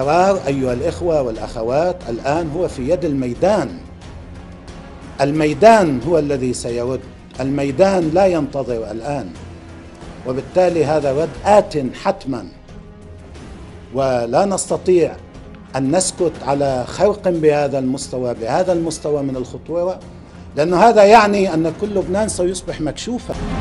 القرار أيها الإخوة والأخوات الآن هو في يد الميدان. الميدان هو الذي سيرد، الميدان لا ينتظر الآن، وبالتالي هذا رد آت حتما، ولا نستطيع أن نسكت على خرق بهذا المستوى من الخطورة، لأن هذا يعني أن كل لبنان سيصبح مكشوفا.